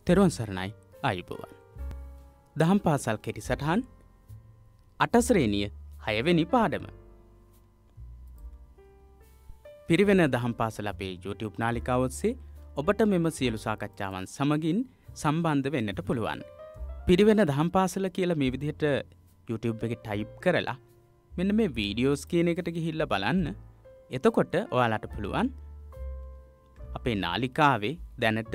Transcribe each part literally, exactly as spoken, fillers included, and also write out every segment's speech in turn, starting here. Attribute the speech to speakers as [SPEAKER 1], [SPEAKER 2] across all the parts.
[SPEAKER 1] තෙරුවන් සරණයි ආයුබෝවන්. දහම් පාසල් කෙටි සටහන් අට ශ්‍රේණිය හය වෙනි පාඩම. පිරිවෙන දහම් පාසල අපේ YouTube නාලිකාව ඔස්සේ ඔබට මෙම සියලු සාකච්ඡාවන් සමගින් සම්බන්ධ වෙන්නට පුළුවන්. පිරිවෙන දහම් පාසල කියලා මේ විදිහට YouTube එකේ ටයිප් කරලා මෙන්න මේ වීඩියෝස් කියන එකට ගිහිල්ලා බලන්න. එතකොට ඔයාලට පුළුවන් අපේ නාලිකාවේ දැනට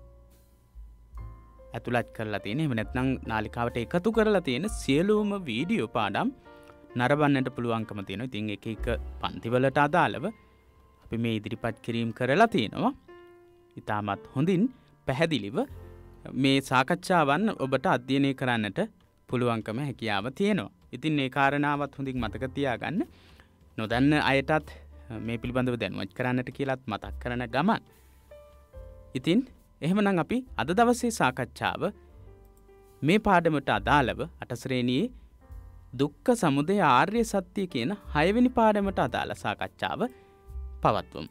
[SPEAKER 1] ඇතුළත් කරලා තියෙන එහෙම නැත්නම් නාලිකාවට එකතු කරලා තියෙන සියලුම වීඩියෝ පාඩම් නරඹන්නට පුළුවන්කම තියෙනවා. ඉතින් එක එක පන්තිවලට අදාළව අපි මේ ඉදිරිපත් කිරීම කරලා තියෙනවා. ඉතාමත් හොඳින් පැහැදිලිව මේ සාකච්ඡාවන් ඔබට අධ්‍යයනය කරන්නට පුළුවන්කම හැකියාව තියෙනවා. ඉතින් මේ කාරණාවත් හොඳින් මතක තියාගන්න. නොදන්න අයටත් මේ පිළිබඳව දැනුවත් කරන්නට කියලාත් මතක් කරන ගමන්. ඉතින් එහෙමනම් අපි අද දවසේ සාකච්ඡාව මේ පාඩමට අදාළව අට ශ්‍රේණියේ දුක්ඛ සමුදය ආර්ය සත්‍ය කියන හය වෙනි පාඩමට අදාළ සාකච්ඡාව පවත්වමු.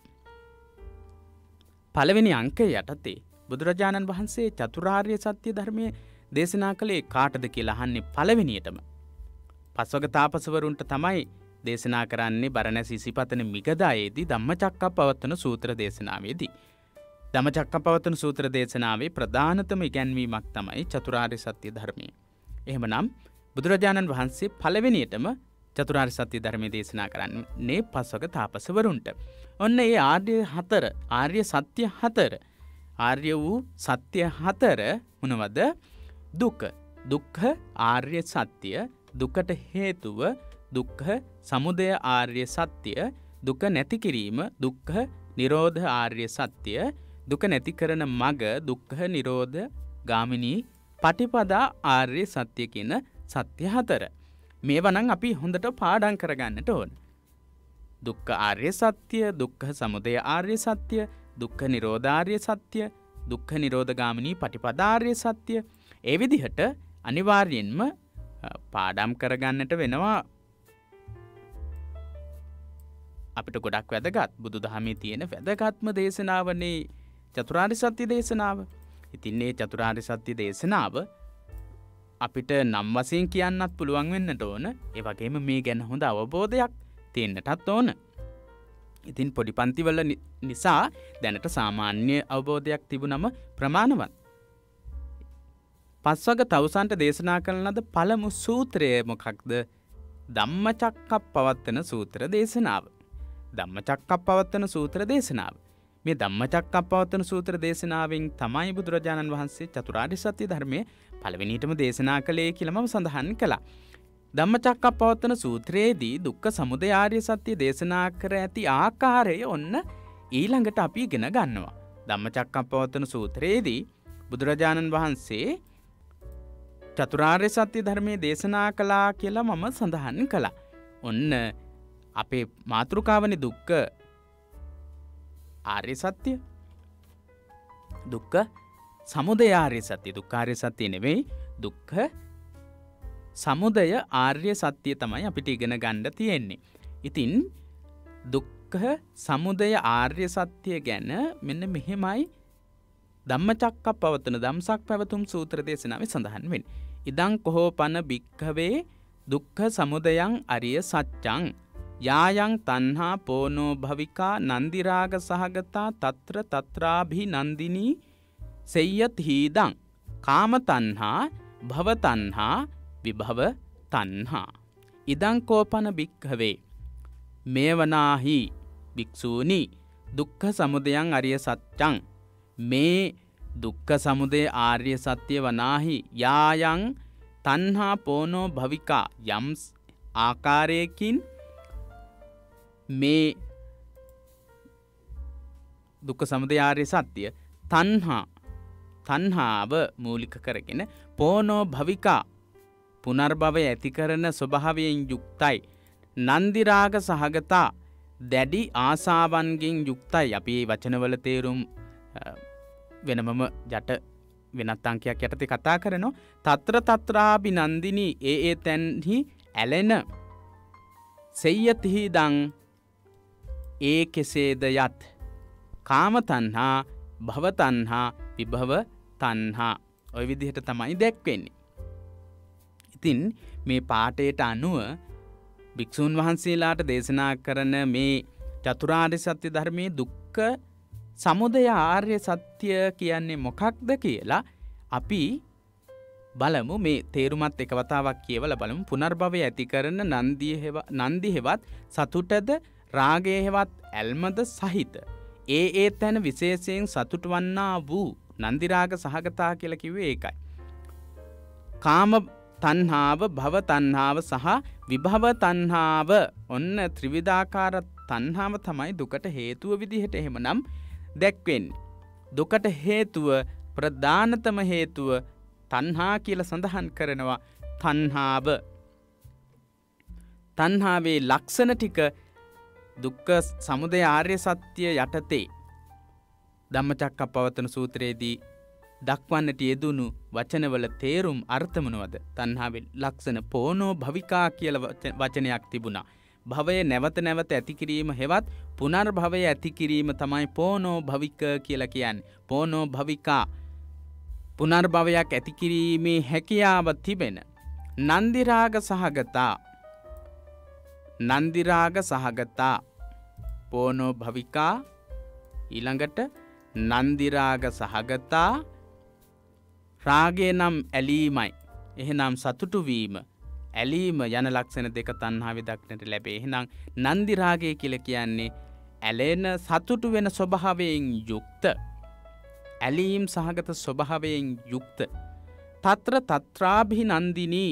[SPEAKER 1] පළවෙනි අංකය යටතේ බුදුරජාණන් වහන්සේ චතුරාර්ය සත්‍ය ධර්මයේ දේශනා කළේ කාටද කියලා අහන්නේ පළවෙනියටම. පස්වග තාපසවරුන්ට තමයි දේශනා කරන්නේ බරණැස ඉසිපතන මිගදායේදී ධම්මචක්කප්පවත්තන සූත්‍ර දේශනාවේදී. ධම්මචක්කප්පවත්තන සූත්‍ර දේශනාවේ ප්‍රධානතම ඉගැන්වීමක් තමයි චතුරාර්ය සත්‍ය ධර්මය. එහෙමනම් බුදුරජාණන් වහන්සේ පළවෙනියටම චතුරාර්ය සත්‍ය ධර්මයේ දේශනා කරන්නේ පස්වග තාපසවරුන්ට. ඔන්න ඒ ආර්ය හතර, ආර්ය සත්‍ය හතර, ආර්ය වූ සත්‍ය හතර මොනවද? දුක, දුක්ඛ ආර්ය සත්‍ය, දුකට හේතුව දුක්ඛ සමුදය ආර්ය සත්‍ය, දුක නැති කිරීම දුක්ඛ නිරෝධ ආර්ය සත්‍ය, දුක නැති කරන මග දුක්ඛ නිරෝධ ගාමිනී පටිපදා ආර්ය සත්‍ය කියන සත්‍ය හතර. මේවා නම් අපි හොඳට පාඩම් කරගන්නට ඕන. දුක්ඛ ආර්ය සත්‍ය, දුක්ඛ සමුදය ආර්ය සත්‍ය, දුක්ඛ නිරෝධ ආර්ය සත්‍ය, දුක්ඛ නිරෝධ ගාමිනී පටිපදා ආර්ය සත්‍ය. ඒ විදිහට අනිවාර්යෙන්ම පාඩම් කරගන්නට වෙනවා. අපිට ගොඩක් වැදගත් බුදුදහමේ තියෙන වැදගත්ම දේශනාවනේ චතුරාර්ය සත්‍ය දේශනාව. ඉතින් මේ චතුරාර්ය සත්‍ය දේශනාව අපිට නම් වශයෙන් කියන්නත් පුළුවන් වෙන්නට ඕන. ඒ වගේම මේ ගැන හොඳ අවබෝධයක් තියෙන්නටත් ඕන. ඉතින් පොඩි පන්තිවල නිසා දැනට සාමාන්‍ය අවබෝධයක් තිබුණම ප්‍රමාණවත්. පස්වග තවුසන්ට දේශනා කරන ලද පළමු සූත්‍රය මොකක්ද? ධම්මචක්කප්පවත්තන සූත්‍ර දේශනාව. ධම්මචක්කප්පවත්තන සූත්‍ර දේශනාව. මේ ධම්මචක්කප්පවත්තන සූත්‍ර දේශනාවෙන් තමයි බුදුරජාණන් වහන්සේ චතුරාර්ය සත්‍ය ධර්මයේ පළවෙනියටම දේශනා කළේ කියලා මම සඳහන් කළා. ධම්මචක්කප්පවත්තන සූත්‍රයේදී දුක්ඛ සමුදය ආර්ය සත්‍ය දේශනා කර ඇති ආකාරය ඔන්න ඊළඟට අපි ඉගෙන ගන්නවා. ධම්මචක්කප්පවත්තන සූත්‍රයේදී බුදුරජාණන් වහන්සේ චතුරාර්ය සත්‍ය ධර්මයේ දේශනා කළා කියලා මම සඳහන් කළා. ඔන්න අපේ මාතෘකාවනේ දුක්ඛ ආර්ය සත්‍ය, දුක්ඛ සමුදය ආර්ය සත්‍ය. දුක්ඛ ආර්ය සත්‍ය නෙවෙයි, දුක්ඛ සමුදය ආර්ය සත්‍ය තමයි අපිට ඉගෙන ගන්න තියෙන්නේ. ඉතින් දුක්ඛ සමුදය ආර්ය සත්‍ය ගැන මෙන්න මෙහෙමයි ධම්මචක්කප්පවත්තන ධම්සක් පැවතුම් සූත්‍ර දේශනාවේ සඳහන් වෙන්නේ. ඉදං කොහෝපන භික්ඛවේ දුක්ඛ සමුදයං අරිය සත්‍යං යායන් තණ්හා පෝනෝ භවිකා නන්දිරාග සහගතා తත්‍ර తත්‍රාභි නන්දිනී සෙය්‍යත් හීදං කාම තණ්හා භව තණ්හා විභව තණ්හා. ඉදං කෝපන භික්ඛවේ මේවනාහි භික්ෂූනි දුක්ඛ සමුදයං අරිය සත්‍යං. මේ දුක්ඛ සමුදය ආර්ය සත්‍ය වනාහි යායන් තණ්හා පෝනෝ භවිකා යම් ආකාරයකින් මේ දුක්ඛ සමුදය ආර්ය සත්‍ය තණ්හා තණ්හාව මූලික කරගෙන පෝනෝ භවිකා පුනර්භවය ඇති කරන ස්වභාවයෙන් යුක්තයි, නන්දි රාග සහගතා දැඩි ආසාවන්ගෙන් යුක්තයි. අපි මේ වචනවල තේරුම් වෙනමම යට වෙනත් අංකයක් යටතේ කතා කරනවා. తත්‍ර తත්‍රාභි නන්දිනී ඒ ඒ තැන්හි ඇලෙන සෙය්‍යතිහි දං ඒ කෙසේද යත් කාම තණ්හා භව තණ්හා විභව තණ්හා. ওই විදිහට තමයි දැක්වෙන්නේ. ඉතින් මේ පාඩේට අනුව භික්ෂුන් වහන්සේලාට දේශනා කරන මේ චතුරාර්ය සත්‍ය ධර්මයේ දුක්ඛ සමුදය ආර්ය සත්‍ය කියන්නේ මොකක්ද කියලා අපි බලමු. මේ තේරුමත් එක වතාවක් කියවලා බලමු. පුනර්භවය ඇති කරන නන්දිය හෙව නන්දි හෙවත් සතුටද රාගය හෙවත් ඇල්මද සහිත ඒ ඒ තැන විශේෂයෙන් සතුට වන්නා වූ නන්දි රාග සහගතා කියලා කිව්වේ ඒකයි. කාම තණ්හාව, භව තණ්හාව සහ විභව තණ්හාව, ඔන්න ත්‍රිවිධාකාර තණ්හාව තමයි දුකට හේතුව විදිහට එහෙමනම් දැක්වෙන්නේ. දුකට හේතුව ප්‍රධානතම හේතුව තණ්හා කියලා සඳහන් කරනවා. තණ්හාව තණ්හාවේ ලක්ෂණ ටික දුක්ඛ සමුදය ආර්ය සත්‍ය යටතේ ධම්මචක්කප්පවත්තන සූත්‍රයේදී දක්වන්නට යෙදුණු වචනවල තේරුම් අර්ථ මොනවද? තණ්හාවේ ලක්ෂණ පෝනෝ භවිකා කියලා වචනයක් තිබුණා. භවය නැවත නැවත ඇති කිරීම හෙවත් පුනර්භවය ඇති කිරීම තමයි පෝනෝ භවික කියලා කියන්නේ. පෝනෝ භවිකා පුනර්භවයක් ඇති කිරීමේ හැකියාව තිබෙන නන්දි රාග සහගතා නන්දි රාග සහගතා පෝනෝ භවිකා ඊළඟට නන්දි රාග සහගතා රාගය නම් ඇලීමයි. එහෙනම් සතුටු වීම ඇලීම යන ලක්ෂණ දෙක තණ්හාවේ දක්නට ලැබේ. එහෙනම් නන්දි රාගය කියලා කියන්නේ ඇලෙන සතුටු වෙන ස්වභාවයෙන් යුක්ත ඇලීම් සහගත ස්වභාවයෙන් යුක්ත తත්‍ර తත්‍රාභිනන්දිනී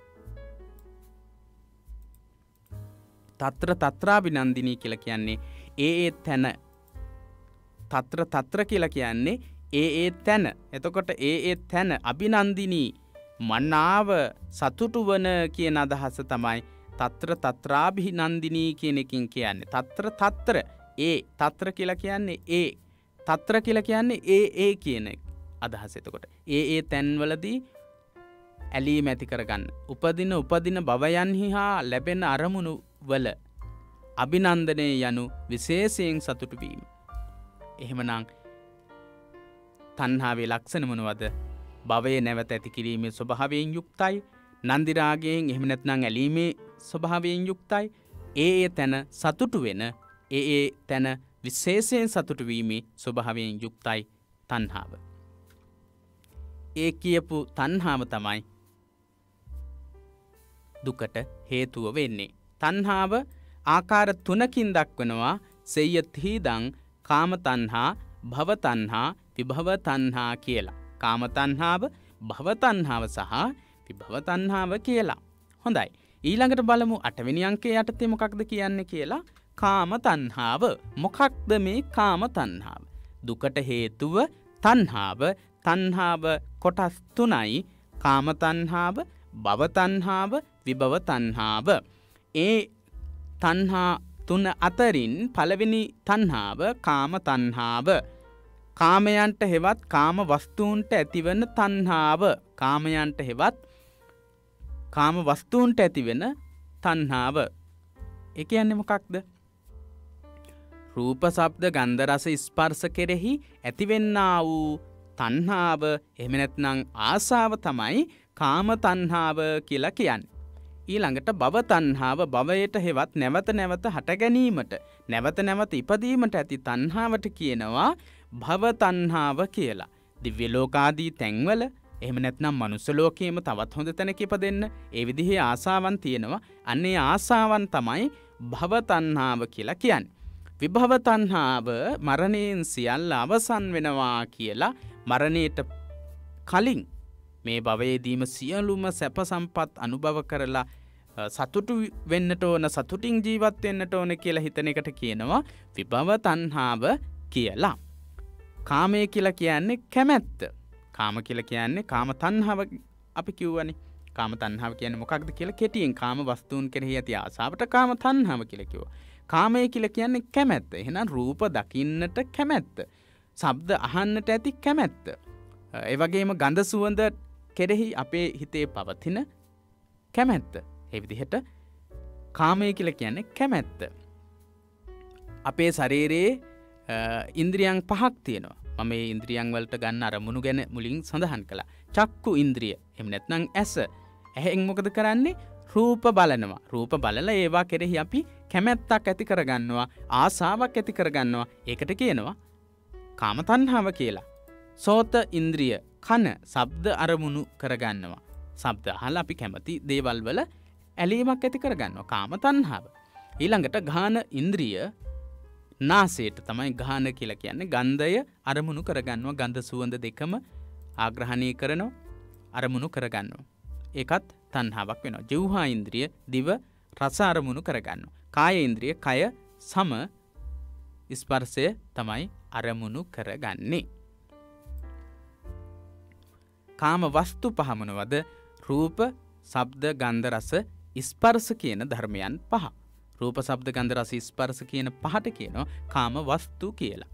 [SPEAKER 1] తත්‍ර తත්‍රාභිනන්දිනී කියලා කියන්නේ ඒ ඒ තැන తත්‍ර తත්‍ර කියලා කියන්නේ ඒ ඒ තැන. එතකොට ඒ ඒ තැන අභිනන්දිනී මනාව සතුටු වන කියන අදහස තමයි తත්‍ර తත්‍රාභිනන්දිනී කියන එකකින් කියන්නේ. తත්‍ර తත්‍ර ඒ తත්‍ර කියලා කියන්නේ ඒ తත්‍ර කියලා කියන්නේ ඒ ඒ කියන අදහස. එතකොට ඒ ඒ තැන්වලදී ඇලීම ඇති කරගන්න. උපදින උපදින භවයන්හි හා ලැබෙන අරමුණු වල අභිනන්දනය යනු විශේෂයෙන් සතුටු වීම. එහෙමනම් තණ්හාවේ ලක්ෂණ මොනවද? භවය නැවත ඇති කිරීමේ ස්වභාවයෙන් යුක්තයි. නන්දි රාගයෙන් එහෙම නැත්නම් ඇලීමේ ස්වභාවයෙන් යුක්තයි. ඒ ඒ තැන සතුටු වෙන ඒ ඒ තැන විශේෂයෙන් සතුටු වීමේ ස්වභාවයෙන් යුක්තයි තණ්හාව. ඒ කියපු තණ්හාව තමයි දුකට හේතුව වෙන්නේ. තණ්හාව ආකාර තුනකින් දක්වනවා. සෙය්‍යතිදං කාම තණ්හා, භව තණ්හා, විභව තණ්හා කියලා. කාම තණ්හාව, භව තණ්හාව සහ විභව තණ්හාව කියලා. හොඳයි. ඊළඟට බලමු අටවෙනි අංකයේ යටතේ මොකක්ද කියන්නේ කියලා. කාම තණ්හාව. මොකක්ද මේ කාම තණ්හාව? දුකට හේතුව තණ්හාව. තණ්හාව කොටස් තුනයි. කාම තණ්හාව, භව තණ්හාව, විභව තණ්හාව. ඒ තණ්හා තුන අතරින් පළවෙනි තණ්හාව කාම තණ්හාව. කාමයන්ට හෙවත් කාම වස්තුන්ට ඇතිවන තණ්හාව. කාමයන්ට හෙවත් කාම වස්තුන්ට ඇතිවෙන තණ්හාව. ඒ කියන්නේ මොකක්ද? රූප, ශබ්ද, ගන්ධ, රස, ස්පර්ශ කෙරෙහි ඇතිවෙන්නා වූ තණ්හාව එහෙම නැත්නම් ආසාව තමයි කාම තණ්හාව කියලා කියන්නේ. ඊළඟට භව තණ්හාව. භවයට හෙවත් නැවත නැවත හට ගැනීමට, නැවත නැවත ඉපදීමට ඇති තණ්හාවට කියනවා භව තණ්හාව කියලා. දිව්‍ය ලෝකාදී තැන්වල එහෙම නැත්නම් මනුස්ස ලෝකයේම තවත් හොඳ තැනක ඉපදෙන්න ඒ විදිහේ ආසාවන් තියෙනවා. අන්නේ ආසාවන් තමයි භව තණ්හාව කියලා කියන්නේ. විභව තණ්හාව මරණයෙන් සියල්ල අවසන් වෙනවා කියලා, මරණයට කලින් මේ භවයේදීම සියලුම සැප සම්පත් අනුභව කරලා සතුටු වෙන්නට ඕන, සතුටින් ජීවත් වෙන්නට ඕන කියලා හිතන එකට කියනවා විභව තණ්හාව කියලා. කාමය කියලා කියන්නේ කැමැත්ත. කාම කියලා කියන්නේ කාම තණ්හාව අපි කිව්වනේ. කාම තණ්හාව කියන්නේ මොකක්ද කියලා කෙටියෙන් කාම වස්තුන් කෙරෙහි ඇති ආසාවට කාම තණ්හාව කියලා කිව්වා. කාමය කියලා කියන්නේ කැමැත්ත. එහෙනම් රූප දකින්නට කැමැත්ත. ශබ්ද අහන්නට ඇති කැමැත්ත. ඒ වගේම ගඳ සුවඳ කෙරෙහි අපේ හිතේ පවතින කැමැත්ත. ඒ විදිහට කාමය කියලා කියන්නේ කැමැත්ත. අපේ ශරීරයේ ඉන්ද්‍රියන් පහක් තියෙනවා. මම මේ ඉන්ද්‍රියන් වලට ගන්න අරමුණු ගැන මුලින් සඳහන් කළා. චක්කු ඉන්ද්‍රිය. එහෙම නැත්නම් ඇස. ඇහෙන් මොකද කරන්නේ? රූප බලනවා. රූප බලලා ඒවා කෙරෙහි අපි කැමැත්තක් ඇති කරගන්නවා, ආසාවක් ඇති කරගන්නවා. ඒකට කියනවා කාම තණ්හාව කියලා. සෝත ඉන්ද්‍රිය. කන ශබ්ද අරමුණු කරගන්නවා. ශබ්ද අහලා අපි කැමති දේවල් වල ඇලීමක් ඇති කරගන්නවා. කාම තණ්හාව. ඊළඟට ගාහන ඉන්ද්‍රිය. නාසයට තමයි ගාහන කියලා කියන්නේ. ගන්ධය අරමුණු කරගන්නවා. ගන්ධ සුවඳ දෙකම ආග්‍රහණය කරනවා, අරමුණු කරගන්නවා. ඒකත් තණ්හාවක් වෙනවා. ජීවහා ඉන්ද්‍රිය දිව රස අරමුණු කරගන්නවා. කාය ඉන්ද්‍රිය කය සම ස්පර්ශය තමයි අරමුණු කරගන්නේ. කාම වස්තු පහ මොනවද? රූප, ශබ්ද, ගන්ධ, රස, ස්පර්ශ කියන ධර්මයන් පහ. රූප, ශබ්ද, ගන්ධ, රස, ස්පර්ශ කියන පහට කියනවා කාම වස්තු කියලා.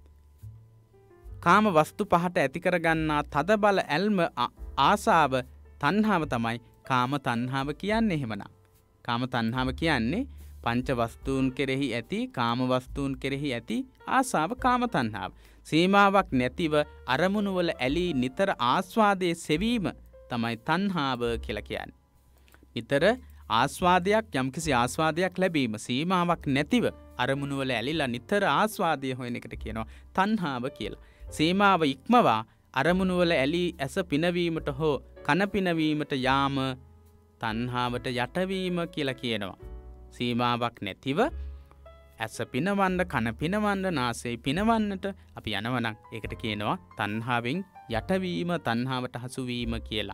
[SPEAKER 1] කාම වස්තු පහට ඇති කරගන්නා තද බල ඇල්ම ආසාව තණ්හාව තමයි කාම තණ්හාව කියන්නේ. එහෙමනම් කාම තණ්හාව කියන්නේ පංච වස්තුන් කෙරෙහි ඇති කාම වස්තුන් කෙරෙහි ඇති ආසාව කාම තණ්හාව. සීමාවක් නැතිව අරමුණු වල ඇලී නිතර ආස්වාදයේ සෙවීම තමයි තණ්හාව කියලා කියන්නේ. නිතර ආස්වාදයක් යම්කිසි ආස්වාදයක් ලැබීම සීමාවක් නැතිව අරමුණු වල ඇලිලා නිතර ආස්වාදය හොයන එකට කියනවා තණ්හාව කියලා. සීමාව ඉක්මවා අරමුණු වල ඇලී ඇස පිනවීමට හෝ කන පිනවීමට යාම තණ්හාවට යටවීම කියලා කියනවා. සීමාවක් නැතිව ඇස පිනවන්න, කන පිනවන්න, නාසය පිනවන්නට අපි යනවනම් ඒකට කියනවා තණ්හාවෙන් යටවීම, තණ්හාවට හසුවීම කියලා.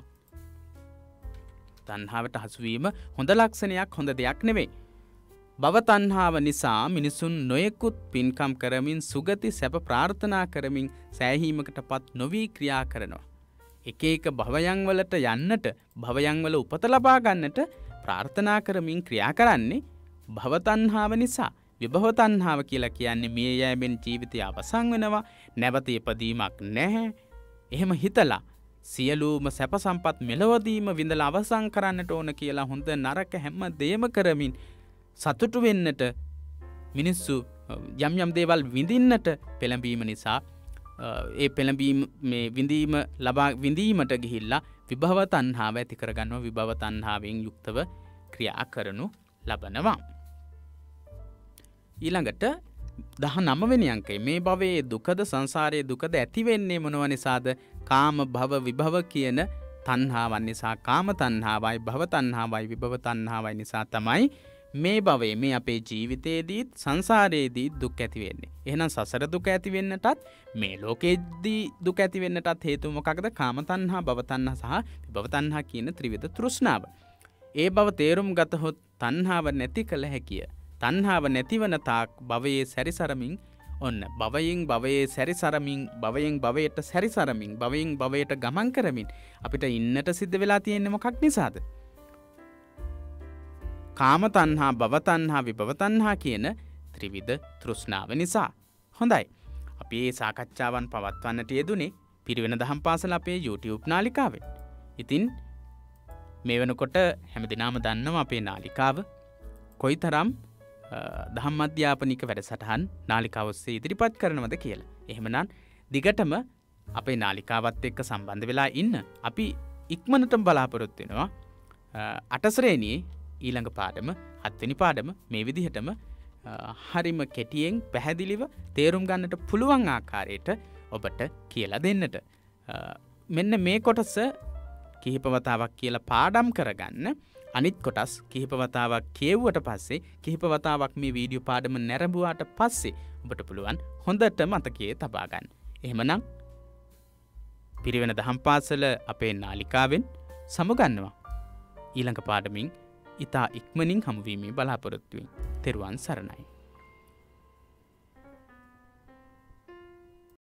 [SPEAKER 1] තණ්හාවට හසුවීම හොඳ ලක්ෂණයක්, හොඳ දෙයක් නෙවෙයි. භව තණ්හාව නිසා මිනිසුන් නොයෙකුත් පින්කම් කරමින් සුගති සැප ප්‍රාර්ථනා කරමින් සෑහීමකටපත් නොවි ක්‍රියා කරනවා. එක එක භවයන් වලට යන්නට, භවයන් වල උපත ලබා ගන්නට ප්‍රාර්ථනා කරමින් ක්‍රියා කරන්නේ භව තණ්හාව නිසා. විභව තණ්හාව කියලා කියන්නේ මේ යෑමෙන් ජීවිතය අවසන් වෙනවා, නැවත ඉපදීමක් නැහැ. එහෙම හිතලා සියලුම සැප සම්පත් මෙලොවදීම විඳලා අවසන් කරන්නට ඕන කියලා හොඳ නරක හැම දෙයක්ම කරමින් සතුටු වෙන්නට මිනිස්සු යම් යම් දේවල් විඳින්නට පෙළඹීම නිසා ඒ පෙළඹීම මේ විඳීම ලබා විඳීමට ගිහිල්ලා විභව තණ්හාව ඇති කරගන්නවා. විභව තණ්හාවෙන් යුක්තව ක්‍රියා කරනු ලබනවා. ඊළඟට දහනවය වෙනි අංකය මේ භවයේ දුකද සංසාරයේ දුකද ඇති වෙන්නේ මොනව නිසාද? කාම භව විභව කියන තණ්හාවන් නිසා. කාම තණ්හාවයි භව තණ්හාවයි විභව තණ්හාවයි නිසා තමයි මේ භවයේ මේ අපේ ජීවිතයේදීත් සංසාරයේදීත් දුක් ඇති වෙන්නේ. එහෙනම් සසර දුක ඇති වෙන්නටත් මේ ලෝකයේදී දුක ඇති වෙන්නටත් හේතුව මොකක්ද? කාම තණ්හා, භව තණ්හා සහ විභව තණ්හා කියන ත්‍රිවිධ තෘෂ්ණාව. ඒ බව තේරුම් ගතහොත් තණ්හාව නැති කළ හැකිය. තණ්හාව නැතිවන තාක් භවයේ සැරිසරමින් ඔන්න භවයෙන් භවයේ සැරිසරමින් භවයෙන් භවයට සැරිසරමින් භවයෙන් භවයට ගමන් කරමින් අපිට ඉන්නට සිද්ධ වෙලා තියෙන්නේ මොකක් නිසාද? කාම තණ්හා, භව තණ්හා, විභව තණ්හා කියන ත්‍රිවිධ තෘෂ්ණාව නිසා. හොඳයි. අපි මේ සාකච්ඡාවන් පවත්වන්නට යෙදුනේ පිරිවෙන දහම් පාසල අපේ YouTube නාලිකාවෙන්. ඉතින් මේ වෙනකොට හැමදිනම දන්නවා අපේ නාලිකාව කොයිතරම් දහම් අධ්‍යාපනික වැඩසටහන් නාලිකාව ඔස්සේ ඉදිරිපත් කරනවද කියලා. එහෙමනම් දිගටම අපේ නාලිකාවත් එක්ක සම්බන්ධ වෙලා ඉන්න. අපි ඉක්මනටම බලාපොරොත්තු වෙනවා අට ශ්‍රේණියේ ඊළඟ පාඩම, හත්වෙනි පාඩම මේ විදිහටම හරිම කෙටියෙන් පැහැදිලිව තේරුම් ගන්නට පුළුවන් ආකාරයට ඔබට කියලා දෙන්නට. මෙන්න මේ කොටස කිහිප වතාවක් කියලා පාඩම් කරගන්න. අනිත් කොටස් කිහිප වතාවක් කියවුවට පස්සේ, කිහිප වතාවක් මේ වීඩියෝ පාඩම නැරඹුවාට පස්සේ ඔබට පුළුවන් හොඳට මතකයේ තබා ගන්න. එහෙමනම් පිරිවෙන දහම් පාසල අපේ නාලිකාවෙන් සමුගන්නවා. ඊළඟ පාඩමින් ඉතා ඉක්මනින් හමුවීමේ බලාපොරොත්තුවෙන්. තෙරුවන් සරණයි.